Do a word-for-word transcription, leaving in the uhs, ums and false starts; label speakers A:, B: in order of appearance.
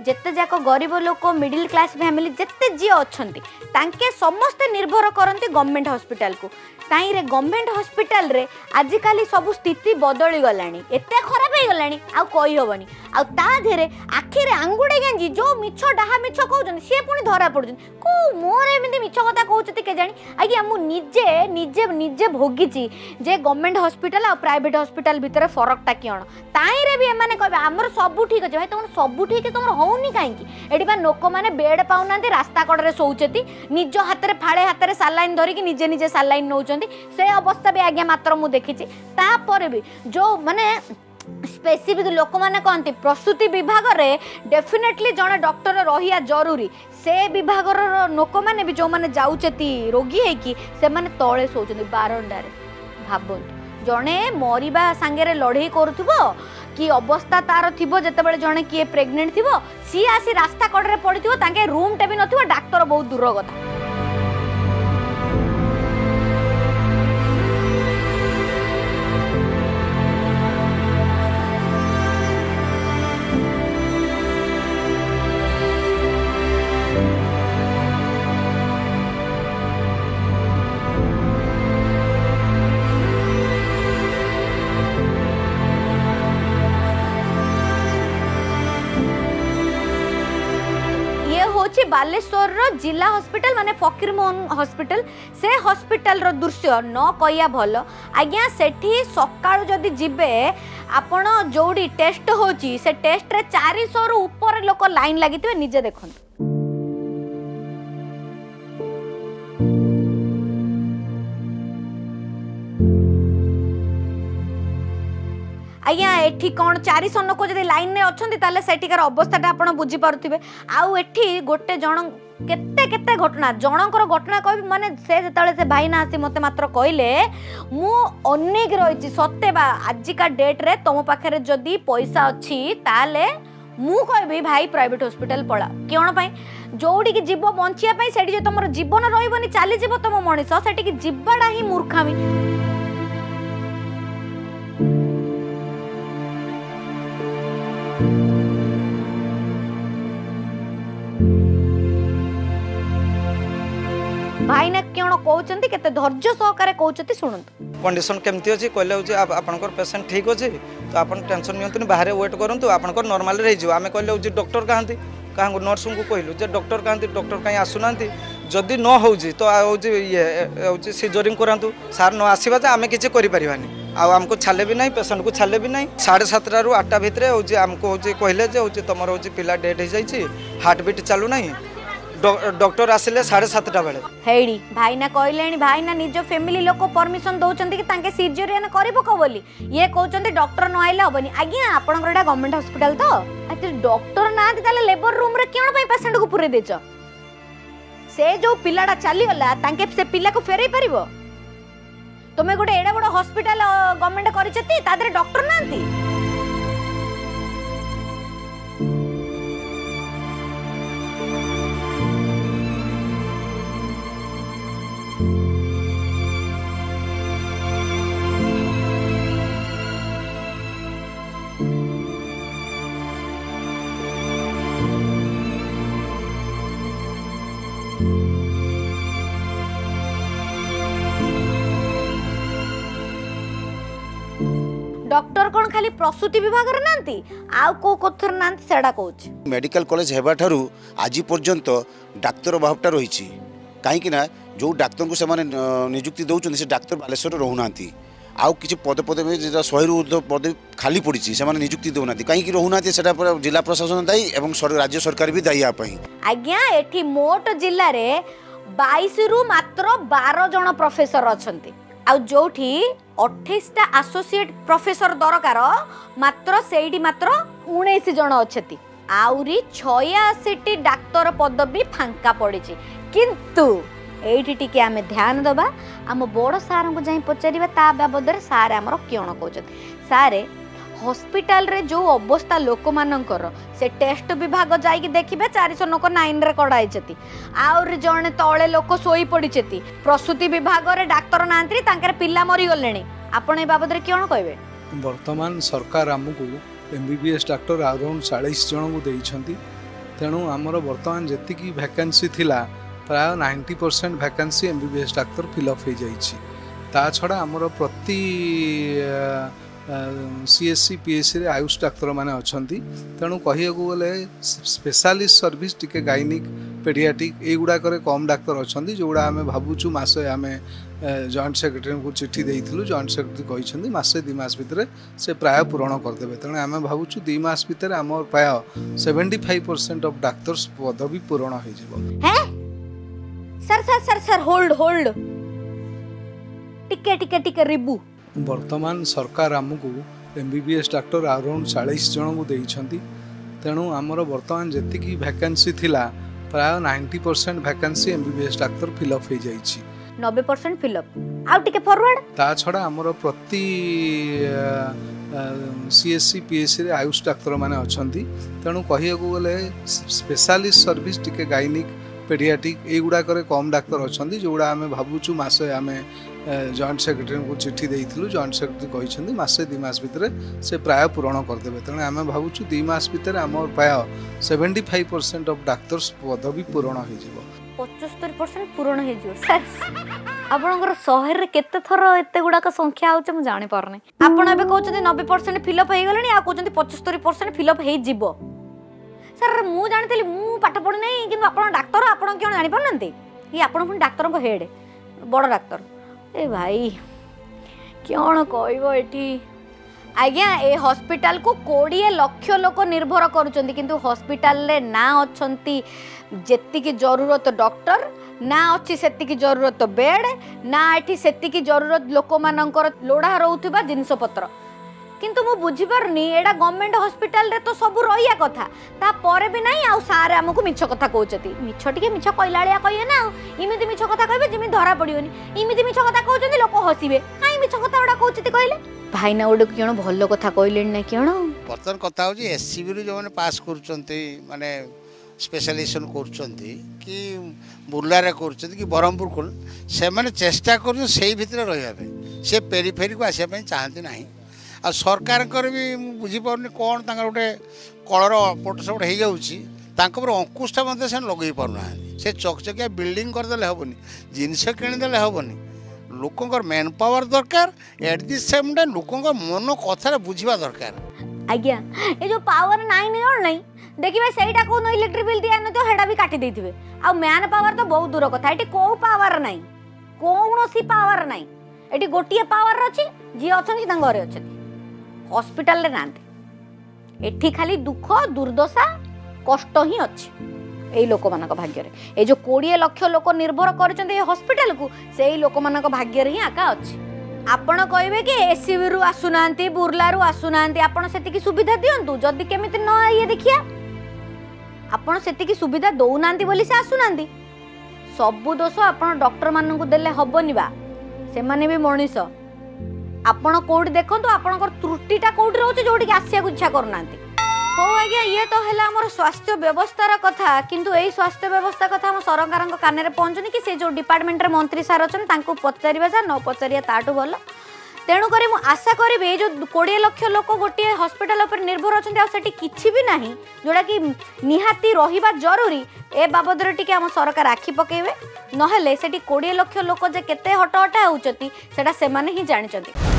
A: जिते जाक गरीब लोक मिडिल क्लास फैमिली जिते जी अच्छा तांके समस्ते निर्भर करती गवर्नमेंट हॉस्पिटल को कहीं गवर्नमेंट हॉस्पिटल रे आजिकल सब स्थिति बदली गलानी एते खराब हो गलानी आ कही होबनी आ ता धेरे आखिरे आंगुड़े गंजी जो मिछ डाहा मिछ कहउछन से पुनी धरा पड़ुछन को मोर एमिति मिछ कथा कहउछती के जानी आज्ञा मु निजे निजे निजे भोगिची जे गवर्नमेंट हॉस्पिटल आ प्राइवेट हॉस्पिटल भितर फरकटा किण ताई रे भी एमाने कहबे हमर सब ठीक अछि भाई तुम सब ठीक तुम होउनी काई की एडी बा लोक माने बेड पाउनांती रास्ता कड़े शोचती निज हाथ रे फाड़े हाथ रे सालाइन धरिक निजे निजे सालाइन नौचंती से अवस्था भी आज्ञा मात्र मु देखी तापर भी जो माने स्पेसिफिक लोक मैंने कहती प्रसूति विभाग रे डेफिनेटली जड़े डॉक्टर रहा जरूरी से विभाग लोक मैंने भी जो मैंने जाऊँच रोगी है से मैंने तले शोचती बारंडार भावतु जड़े मरवा सांगे लड़े करुव कि अवस्था तार थी जिते जड़े किए प्रेग्नेंट थी सी आसी रास्ता कड़े पड़ी थी रूम टे भी न डाक्तर बहुत दूर कथा बालेश्वर जिला हॉस्पिटल माने फकीरमोहन हॉस्पिटल से हॉस्पिटल रो दृश्य न कहिया भल आज्ञा सेठी सकाळु जदि जिबे आपण जोड़ी टेस्ट होची से टेस्ट रे चार सौ रु ऊपर लोक लाइन लागितबे निजे देखन आज्ञा एठी कौन चार सौ लोक जब लाइन में अच्छा सेठिकार अवस्था आप बुझी पारे आउ एठी गोटे जन केते केते घटना जनकर घटना कह माने से जतले से भाईना आसी मते मात्र कहले मु अनेक रही सत्य बा आजिका डेट रे तुम पाखे जदि पैसा अच्छी ताले मु कहबी भाई प्राइवेट हॉस्पिटल पड़ा कौन पाई जोड़ी की जीव बंचिया से तुम जीवन रही चली जीव तुम मनीष से जीवाटा ही मूर्खामी भाईना क्यों कहते केते धैर्य सहकारे कहते शुणु
B: कंडीशन केमती अच्छी कहले होची आपनकर पेशेंट ठीक अच्छे तो आपन टेंशन नियंतु बाहर वेट करंतु आपनकर नॉर्मल रही जो आमे कहले होची डॉक्टर कहांती कहाँ नर्स को कहलु जे डॉक्टर कहांती डॉक्टर कहीं आसुना जदि न होची तो होची ये होची सिजरिंग करांतु सार न आसीबा जे आमे किछि करि परिबानी आ हमको छाले भी नहीं पेशेंट को छाले भी नहीं साढ़े सातटा रु आठटा भितर होची हमको होची कहले जे होची तमर होची पिला डेथ हो जाइछि हार्ट बीट चालू नहीं डॉक्टर आसिले साढ़े सातटा बेले
A: हेडी भाईना कहले भाईना निज फैमिली लोक परमिशन दौरान कि तांके सिजरियन करबो को बोली ये कहउचंती डॉक्टर न आइले हबनी आज्ञा आपनकर एटा गवर्नमेंट हॉस्पिटल तो अति डॉक्टर ना ताले लेबर रूम रे केन पई पेशेंट को पुरे देछ से जो पिलाडा चली गला तांके से पिला को फेरई परिबो तुमे गोटे एडा बड़ हॉस्पिटल गवर्नमेंट करिसेती तादरे डॉक्टर नांती डॉक्टर कौन खाली प्रसूति विभाग रे नांती आउ को कोथर नांती सेडा कहूछ
C: मेडिकल कॉलेज हेबा ठारू आज पर्यंत डाक्तर अभावटा रही कहीं ना जो डाक्तर को से नियुक्ति दौरान से डाक्तर बालेश्वर रोना आउ किसी पदे पदे में शहे रु पदे खाली पड़ी से नियुक्ति दौना कहीं रोना से जिला प्रशासन दायी और राज्य सरकार भी दायी
A: आज्ञा एठी मोट जिले में बाईस रु मात्र बारह जन प्रोफेसर अछंती आ जोठी अट्ठाईस टा एसोसिएट प्रोफेसर दरकार मात्र सेठी मात्र उन्नीस जन अच्छी आउरी छियासी टी डाक्तर पदवी फांका पड़ी किंतु एठी टिके आमे ध्यान दबा आम बड़ सार को जाई पचारिबा ता बाबद सारे आमर क्यों कहते सारे हॉस्पिटल रे जो अवस्था लोक मानकर से टेस्ट विभाग जाइए देखिए चार सौ लोक नाइन रे कड़ाई आउर जड़े तले लोक शोई पड़ी प्रसूति विभाग रे डाक्तर नांती तांकर पिला मरी गले आपण ए बाबद क्यों कहबे
D: वर्तमान सरकार आमको एमबीबीएस डाक्टर अराउंड चालीस जन को देइछंती तेणु आमर बर्तमान जी वैकेंसी थिला प्राय ninety percent vacancy MBBS doctor fill up हो जाइए। ता छड़ा आमर प्रति सीएससी पीएससी रे आयुष डाक्तर माने अछंती। तेणु कहियाकू गले स्पेशलिस्ट सर्विस टिके गाइनिक पेडियाट्रिक एगुड़ा करे कम डाक्तर अछंती जोड़ा आमे भाबुचु मासे आमे जॉइंट सेक्रेटरी को चिट्ठी देइथिलु। जॉइंट सेक्रेटरी कहिसंती मासे दि मास भितरे से प्राय पूरण कर देबे। तेणु आमे भाबुचु दि मास भितरे आम प्राय पचहत्तर परसेंट ऑफ डॉक्टर्स पदवी पूरण हो जिवो।
A: हैं sir sir sir sir hold hold टिके टिके टिके रिबू
D: वर्तमान सरकार आमको एमबीबीएस डाक्टर अराउंड चालीस जन को देइछंती। तेणु आमर वर्तमान जी वैकेंसी थिला प्राय ninety percent vacancy MBBS doctor fill up हो जाइए।
A: नब्बे परसेंट फिलअप आउ टिके फॉरवर्ड।
D: ता छड़ा आमर प्रति सीएससी पीएससी रे आयुष डाक्तर माने अछंती। तेणु कहियाकू गले स्पेशलिस्ट सर्विस टिके गाइनिक पेडियाट्रिक एगुड़ा करे कम डाक्तर अछंती जोड़ा आमे भाबुचु मासे आमे जॉइंट सेक्रेटरी को चिट्ठी देइथिलु। जॉइंट सेक्रेटरी कहिसंती मासे दि मास भितरे से प्राय पूरण कर देबे। तेणु आमे भाबुचु दि मास भितरे आम प्राय पचहत्तर परसेंट ऑफ डॉक्टर्स पदवी पूरण हो जिवो।
A: पचहत्तर परसेंट पूरण हो जिवो। सर आपनकर शहर रे केते थरो एते गुडा का संख्या आउचे म जानि परने। आपण एबे कहउछथि नब्बे परसेंट फिलअप हो गेलनी आ कहउछथि पचहत्तर परसेंट फिलअप हो जिवो। सर मु जानितली मु पाठ पढि नै किंतु आपण डाक्टर आपण क्यों जानि परनंती ये आपण पुन डाक्टर को हेड बड़ डाक्टर ए भाई क्यों कहबो एठी आज्ञा ए हॉस्पिटल को कोड़े लक्ष लोक निर्भर करुचंती किंतु हॉस्पिटल रे ना अछंती जेतिकी जरूरत डॉक्टर ना अच्छी सेतिकी जरूरत बेड ना एठी सेतिकी जरूरत लोक मानकर लोढ़ा रहउथिबा जिंस पत्र किंतु मु बुझी परनी एडा गवर्नमेंट हॉस्पिटल रे तो सब रहिया कथा ता परे भी नाही आ सारे हमकु मिछ कथा कहउचती मिछ टिके मिछ कइलाळिया कहिए ना इमिति मिछ कथा कहबे जिमि धरा पड़ियोनी इमिति मिछ कथा कहउचती लोक हसिबे काई मिछ कथा ओडा कहउचती कहले भाई ना ओडे केण भलो कथा कहलेन ना केण
E: बर्तन कथा होची एससीबी रू जो माने पास करूचंती माने स्पेशलाइजेशन करूचंती कि बुर्ला रे करूचंती कि बरहमपुर को से माने चेष्टा करू सेही भितर रहिया पे से पेरिफेरी को आसिया पे चाहती नाही आ सरकार भी बुझी पारनी कौन तांकर गोटे कलर पट सब हो जाऊँगी अंकुशटा मत से लगे पारना से चकचकिया बिल्डिंग करदे हेनी जिनस किणीदे हेनी लोकंर मैन पावर दरकार एट दि सेम टाइम लोकंर मन कथा बुझा दरकार।
A: आज्ञा ये जो पावर नाइन और नहीं देखिए सहीटा कौन इलेक्ट्रिक बिल दिया तो हेटा भी काटी देथिबे आ मैन पावर तो बहुत दूर कथा एटी को पावर नहीं कौन सी पावर नहीं एटी गोटिए पावर अच्छी जी अच्छी घरे अच्छे हॉस्पिटल रे नांती एठी खाली दुख दुर्दशा कष्ट ही अच्छी एई लोक मानक भाग्य रे ए जो बीस लाख लोक निर्भर करचंते ए हॉस्पिटल को सेई लोक मानक भाग्य रे ही आका अच्छी। आपण कहबे कि एसीबी रु आसुनांती बुर्ला रु आसुनांती आपण सेति की सुविधा दियंतु जदी केमिति न ये देखिया आपण सेति की सुविधा दउनांती बोली से आसुनांती सब दोष आपण डॉक्टर मानन को देले हबनी बा से माने भी मनीष आपण कोड देखंतु आपनकर त्रुटिटा कोड रहउछ जोडी के आसिया इच्छा करनांती हो आज्ञा ये तो हैला हमर स्वास्थ्य व्यवस्थार कथा किंतु एई स्वास्थ्य व्यवस्था कथा हम सरकारक काने रे पहुंचनी कि से जो डिपार्टमेंट रे मंत्री सार अछन तांको पचारिबा सा न पचारिया ताटू भलो तेणु करी मु आशा करिबे ए जो बीस लाख लोक गोटे हॉस्पिटल पर निर्भर अछन आ सेठी किछि भी नाही जोडा कि निहाती रहिबा जरूरी ए बाबद रे टिके हम सरकार आखि पकेबे नहले सेठी बीस लाख लोक जे केते हट हटा होउचती सेटा से माने ही जानिचंती।